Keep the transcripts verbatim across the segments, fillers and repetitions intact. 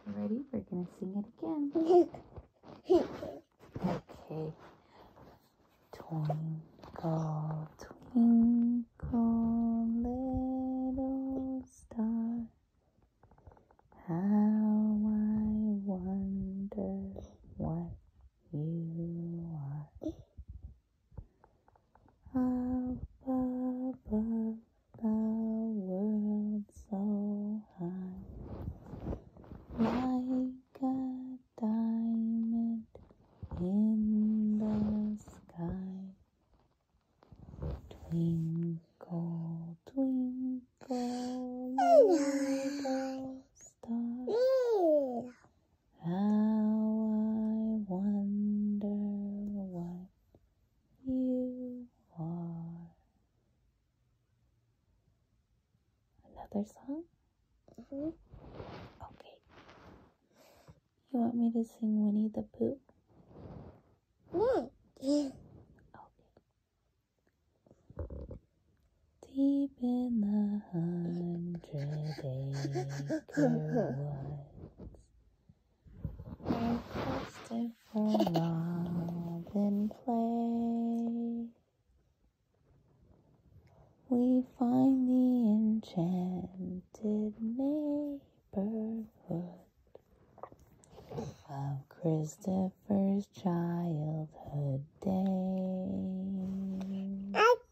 Ready? We're gonna sing it again. Okay. Twinkle, twinkle, little star, how I wonder what you are. Up above the world so high, like a diamond in the sky. Twinkle, twinkle, little star, how I wonder what you are. Another song? Mm-hmm. Okay. You want me to sing Winnie the Pooh? Yeah. Deep in the hundred acre woods, where Christopher Robin play, we find the enchanted neighborhood of Christopher's childhood days.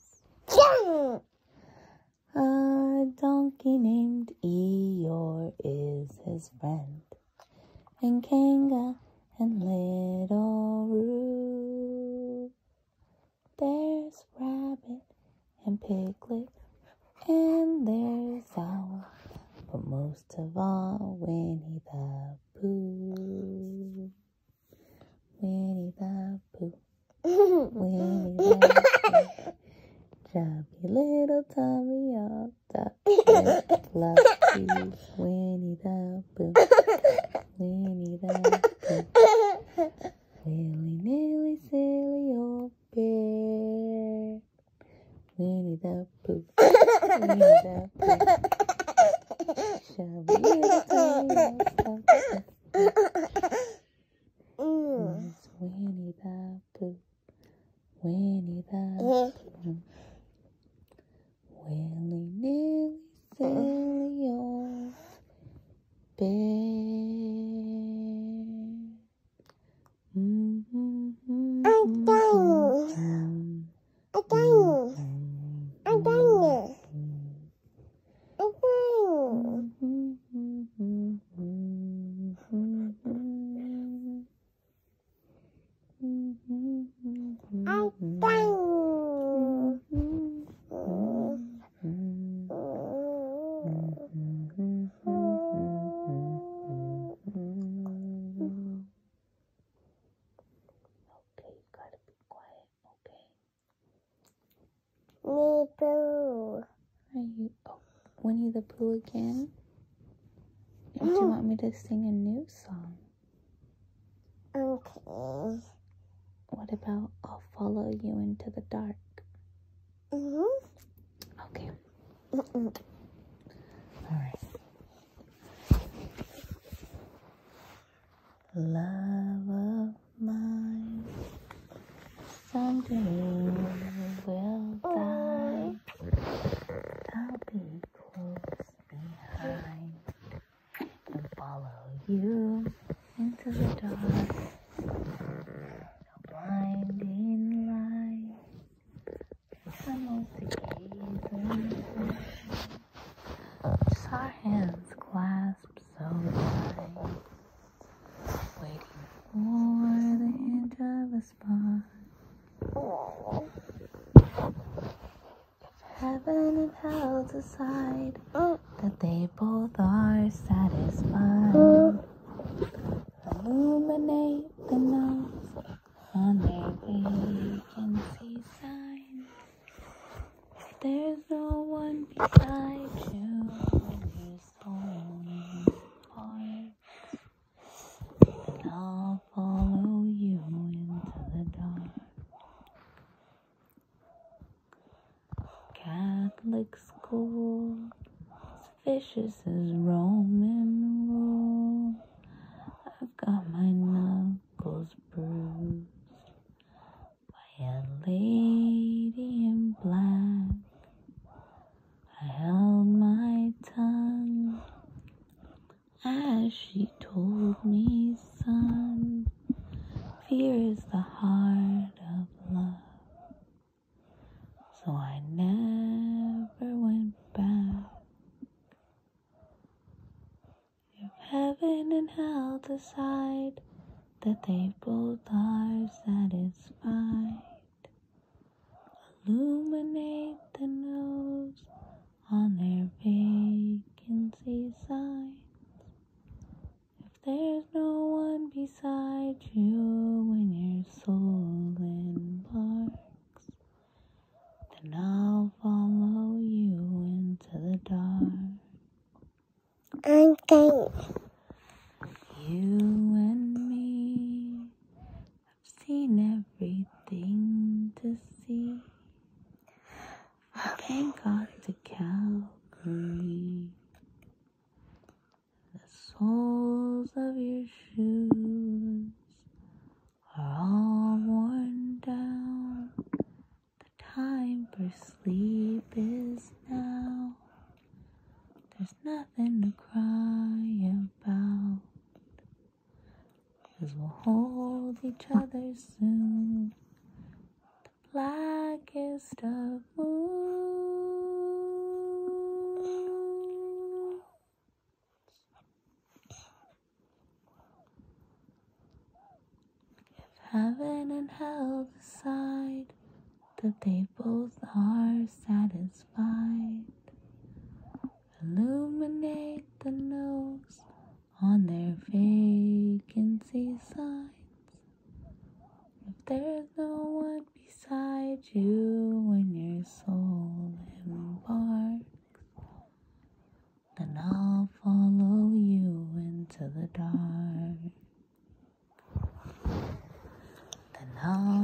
A donkey named Eeyore is his friend, and Kanga and Little Roo. There's Rabbit and Piglet, and there's Owl, but most of all, Winnie the Pooh. Winnie the Pooh. Winnie the Pooh. Chubby little tummy all tucked and fluffy. Winnie the Pooh. Winnie the Pooh. Willy nilly silly old bear. Winnie the Pooh. Winnie the Pooh. Chubby little tummy all tucked and fluffy. Winnie the Pooh. Winnie the Pooh. Willy nilly silly old bear. Mm-hmm. I'm done. I'm done. I'm done. I'm done. I'm done. Pooh. Are you, oh, Winnie the Pooh again? Or do you want me to sing a new song? Okay. What about I'll Follow You Into the Dark? Mm-hmm. Okay. Mm-mm. All right. Love of mine, someday will die. I'll be close behind and follow you into the dark. The blinding light, tunnels to gaze into. Just our hands clasped so tight, waiting for the hint of a spark. Heaven and hell decide that they both are satisfied. Illuminate the notes on their vacancy signs. There's no one beside you in his own heart. And I'll follow you into the dark. Catholic school, as vicious as Roman rule. as she told me, son, fear is the heart of love. So I never went back. If heaven and hell decide that they both are satisfied, illuminate the nose on their vacancy signs. If there's no one beside you when your soul embarks, then I'll follow you into the dark. I'm dying. You and me have seen everything to see. From Bangkok to Calgary, the soles of your shoes are all worn down. The time for sleep is now. There's nothing to cry about, 'cause we'll hold each other soon. The blackest of moons. If heaven and hell decide that they both are satisfied, illuminate the nose on their vacancy signs. If there's no one beside you when your soul embarks, then I'll follow you into the dark. Then I'll